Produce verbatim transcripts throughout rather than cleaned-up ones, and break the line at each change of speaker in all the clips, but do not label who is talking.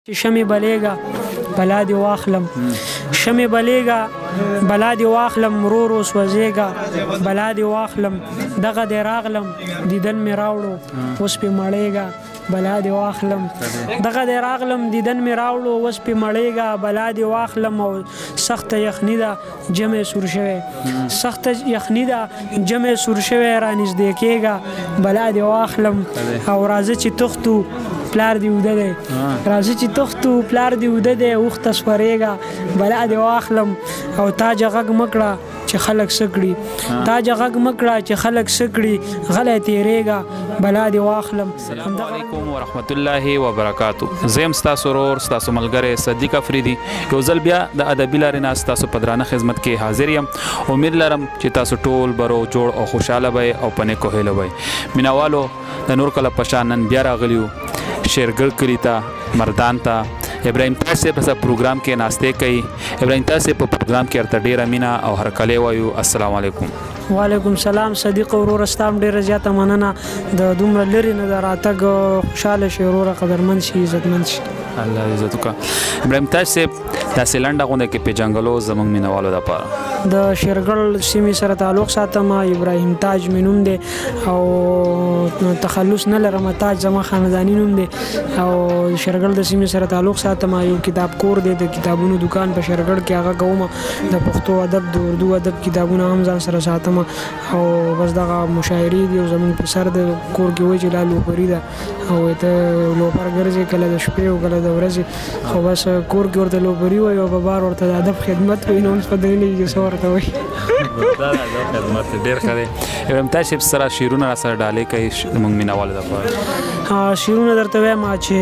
شمې بلیږه بلا دې واخلم شمې بلیږه بلا دې واخلم ورو ورو سوځېږه بلا دې واخلم دغه دې راغلم دیدن مې راوړو اوس پې مړېږه بلا دې واخلم دغه دې راغلم دیدن مې راوړو اوس پې مړېږه بلا دې واخلم او سخته یخني ده جمع سور شوی سخته یخني ده جمع سور شوی رانږدې کېږه بلا دې واخلم او راځه چې تښتو پلار دی اوده دی راځه چې تښتو پلار دی اوده دی اوښته سپرېږه بلا دې واخلم او تاجه غږ مه کړه چې خلک څه کړي تاجه غږ مه کړه چې خلک څه کړي غلی تېرېږه بلا دې واخلم.
السلام علیکم ورحمت الله وبرکاتو. زه یم ستاسو ورور ستاسو ملګری صدیق افریدي یو ځل بیا د ادبي لارې نه ستاسو په درانه خدمت کې حاضر یم. امید لرم چې تاسو ټول برو جوړ او خوشحاله به او په نیکو هیلو به مینوالو د نور کله په شان نن بیا راغلي یو شیرګل کلي ته مردان ته ابراهیم تاج صاحب په پروګرام کې ناستې کوي. ابراهیم تاج صاحب په پروګرام کې ورته ډېره مینه او هرکلی وایو. السلام علیکم.
وعلیکم سلام صدیق وروره ستا هم ډېره زیاته مننه د دومره لرې نه د راتګ خوشحاله شي وروره قدرمند شي عزتمند شي.
الله عزت وکړه. ابراهیم تاج صاحب داسې لنډه غونډه کې پېژنګلو زموږ مینوالو دپاره
د شیرګل سیمې سره تعلق ساتم. ابراهیم تاج مې نوم دی او تخلص نه لرم. تاج زما خانداني نوم دی او شیرګل د سیمې سره تعلق ساتم. یو کتاب کور دی د کتابونو دکان په شیرګل کې هغه کوم د پښتو ادب د اردو ادب کتابونه هم ځان سره ساتم او بس دغه مشاعرې دي او زموږ په سر د کور کې وایي چې لا لوپري ده او ته لوپر ګرځې کله د شپې او کله د ورځې خو بس کور کې ورته لوپري وایي او په بار ورته د ادب خدمت وایي نو اوس په دې نه کېږي څه ورته وایي.
دا د ادب خدمت ډېر ښه دی. ابراهیم تاج صاحب سره شعرونه را سره ډالۍ کوي زموږ مینوالو دپاره.
شعرونه درته وایم چې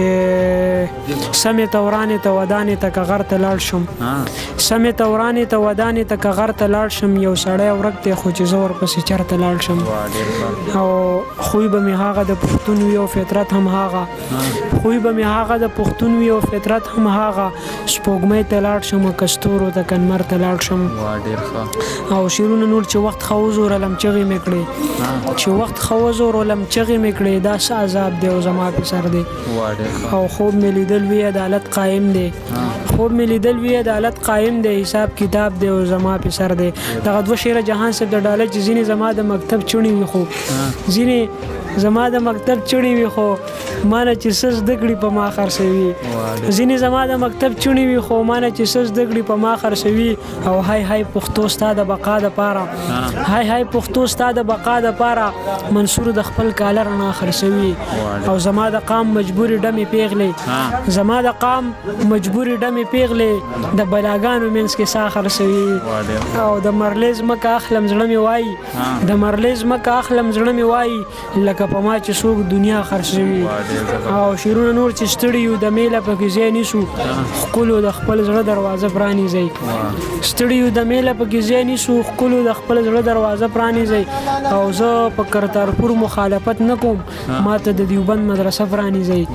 سمې ته ورانې ته ودانې ته که غر ته لاړ شم سمې ته ورانې ته ودانې ته که غر ته لاړ شم یو سړی ورک دی خو چې زه ورپسې چېرته لاړ شم او خوی به مې هغه د پښتون وي او فطرت هم هغه خوی به مې هغه د پښتون وي او فطرت هم هغه سپوږمۍ ته لاړ شم که ستورو ته که لمر ته لاړ شم. او شعرونه نور چې وخت ښه وزورلم چغې مې کړې چې وخت ښه وزورلم چغې مې کړې دا څه عذاب دی او زما په سر دی او خوب مې لیدل وي عدالت قایم دی خوب مې لیدل وي عدالت قایم دی حساب کتاب دی او زما په سر دی. دغه دوه شعره جهان صاحب د ډاله چې ځینې زما د مکتب چوڼې وي خو ځینې زما د مکتب چوڼې وي خو ما نه چې څه زده کړي په ما خرڅوي ځینې زما د مکتب چوڼې وي خو ما نه چې څه زده کړي په ما خرڅوي او های های پښتو ستا د بقا دپاره های های پښتو ستا د بقا دپاره منصور د خپل کاله رڼا خرڅوي او زما د قام مجبورې ډمې پیغلې زما د قام مجبورې ډمې پیغلې د بلاګانو منځ کې ساه خرڅوي او د مرلې ځمکه اخلم زړه مې وایي د مرلې ځمکه اخلم زړه مې وایي لکه په ما چې څوک دنیا خرڅوي. او شعرونه نور چې ستړي یو د میله پکې ځای نیسو ښکلو د خپل زړه دروازه پرانیزئ ستړي یو د میله پکې ځای نیسو ښکلو د خپل زړه دروازه پرانیزئ او زه په کرتارپور مخالفت نه کوم ما ته د دیوبند مدرسه پرانیزئ.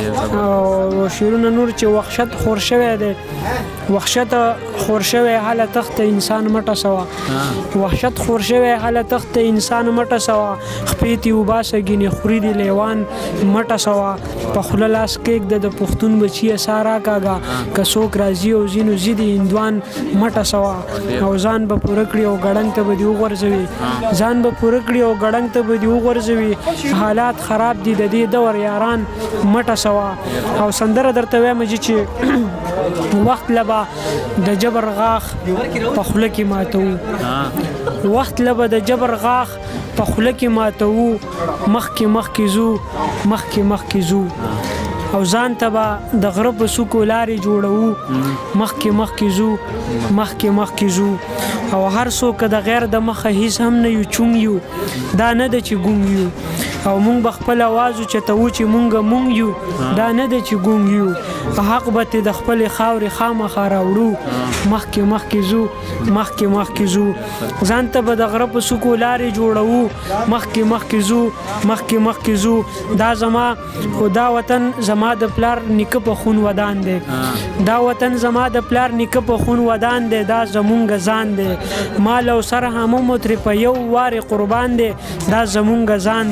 او شعرونه نور چې وحشت خور شوی دی وحشت خور شوی هله تخته انسان مټه سوه وحشت خور شوی هله تخته انسان مټه سوه خپې تې وباسه ګینې خوري دې لیوان مټه سوه په خوله لاس کېږده د پښتون بچیه سا راکاږه که څوک راځي او ځینو ځي د هندوان مټه سوه او ځان به پوره کړي او ګړنګ ته به دې وغورځوي ځان به پوره کړي او ګړنګ ته به دې وغورځوي حالات خراب دي د دې دور یاران مټه سوه. او سندره درته وایم چې وخت لبه د جبر غاښ په خوله کې ماتوو وخت لبه د جبر غاښ په خوله کې ماتوو مخکې مخکې ځو مخکې مخکې ځو او ځان ته به د غره په څوکو لارې جوړوو مخکې مخکې ځو مخکې مخکې ځو او هر څوک د غیر د مخه هیڅ هم نه یو چونګ یو دا نه ده چې ګونګ یو او مونږ به خپل اواز اوچتوو چې مونږ مونږ یو دا نه ده چې ګونګ یو حق به تې د خپلې خاورې خامخا راوړو مخکې مخکې ځو مخکې مخکې ځو ځان ته به د غره په څوکو لارې جوړوو مخکې مخکې ځو مخکې مخکې ځو دا زما خو دا وطن زما د پلار نیکه په خون ودان دی دا وطن زما د پلار نیکه په خون ودان دی دا زمونږ ځان دی مال او سر هم مو ترې په یو وارې قربان دی دا زمونږ ځان دی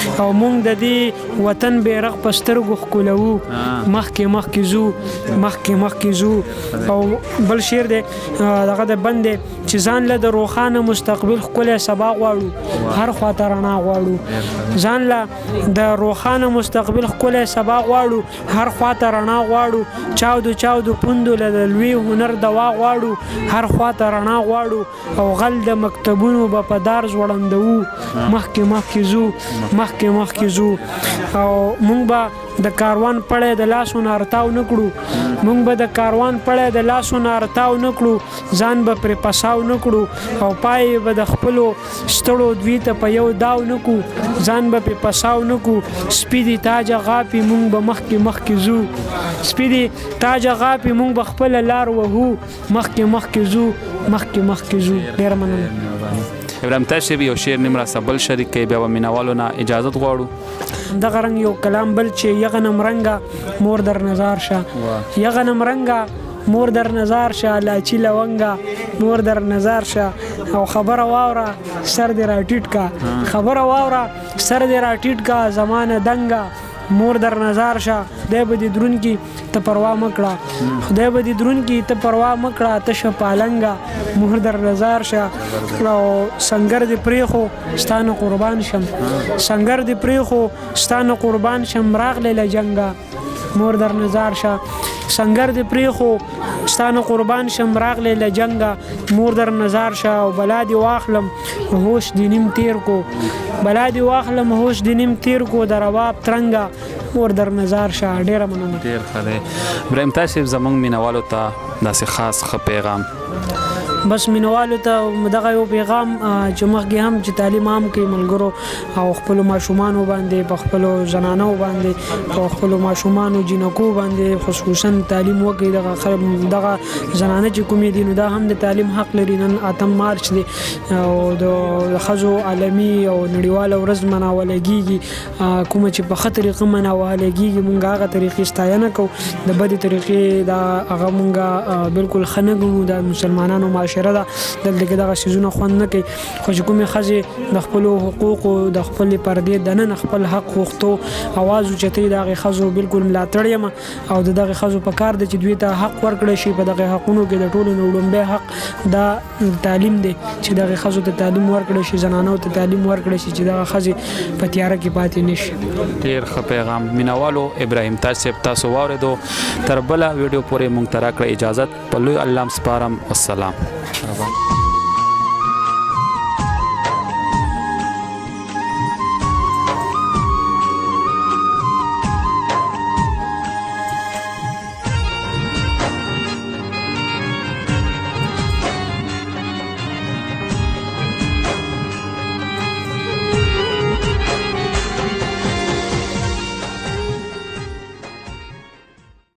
او مونږ د دې وطن بیرغ په سترګو ښکلوو مخکې مخکې ځو مخکې مخکې ځو او بل شعر دی دغه د بند دی چې ځان له د روښانه مستقبل ښکلی سبا غواړو هر خواته رڼا غواړو ځان له د روښانه مستقبل ښکلی سبا غواړو هر خواته رڼا غواړو چاودو چاودو پوندو له د لوی هنر دوا غواړو هر خواته رڼا غواړو او غل د مکتبونو به په دار ځوړندوو مخکې مخکې ځو مخکې مخکې ځو او مونږ به د کاروان پړی د لاسو نه ارتاو نه کړو مونږ به د کاروان پړی د لاسو نه ارتاو نه کړو ځان به پرې پساو نه کړو او پای به د خپلو ستړو دوی ته په یو داو نه کړو ځان به پرې پساو نه کړو سپي دي تاجه غاپي مونږ به مخکې مخکې ځو سپي دي تاجه غاپي مونږ به خپله لار وهو مخکې مخکې ځو مخکې مخکې ځو ډېره مننه
ابراهیم تاشب یو شعر نیم را سبل شریک کوي بیا به مینوالو نه اجازت غواړو
دغه رنګ یو کلام بل چې یغنم رنګه مور در نظار شه یغنم رنګه مور در نظار شه لاچی لونګه مور در نظار شه او خبره واوره سر دې را ټیټ کا خبره واوره سر دې را ټیټ کا زمانه دنګه مور در نظار شه خدای به دې درون کې ته پروا مکړه خدای به دې درون کې ته پروا مکړه ته شه پالنګه مور در نظار شه او سنگر دې پرېښو ستانه قربان شم سنگر دې پرېښو ستانه قربان شم راغلی له جنګه مور در نظار شه سنگر دې پرېښو ستانه قربان شم راغلی له جنګه مور در نظار شه او بلا دې واخلم هوش دې نیم تیر کو بلا دې واخلم هوش دې نیم تیر کو د رباب ترنګه مور در نظار شه ډېره مننه
ډېر ښه دی ابراهیم تاشب زموږ مینوالو ته داسې خاص ښه پیغام
بس مینوالو ته دغه یو پیغام چې مخکې هم چې تعلیم عام کوي ملګرو او خپلو ماشومانو باندې په خپلو زنانو باندې په خپلو ماشومانو جینکو باندې خصوصا تعلیم وکړي دغه دغه زنانه چې کومې دي نو دا هم د تعلیم حق لري نن اتم مارچ دی او د ښځو عالمي او نړیواله ورځ مناوله کېږي کومه چې په ښه طریقه مناوله کېږي مونږ هغه طریقې ستاینه کوو د بدې طریقې دا هغه مونږ بالکل ښه نه ګڼو د مسلمانانو معاشره ده دلته کې دغه څیزونه خوند نه کوي خو چې کومې ښځې د خپلو حقوقو د خپلې پردې دننه خپل حق غوښتو اواز اوچتوي د هغې ښځو بالکل ملاتړ یم او د دغې ښځو په کار ده چې دوی ته حق ورکړی شي په دغې حقونو کې د ټولو نه لومړی حق دا تعلیم دی چې دغې ښځو ته تعلیم ورکړی شي زنانو ته تعلیم ورکړی شي چې دغه ښځې په تیاره کې پاتې نه شي
ډېر ښه پیغام مینوالو ابراهیم تاج صاحب تاسو واورېدو تر بله ویډیو پورې موږ ته راکړه اجازت په لوی الله سپارم والسلام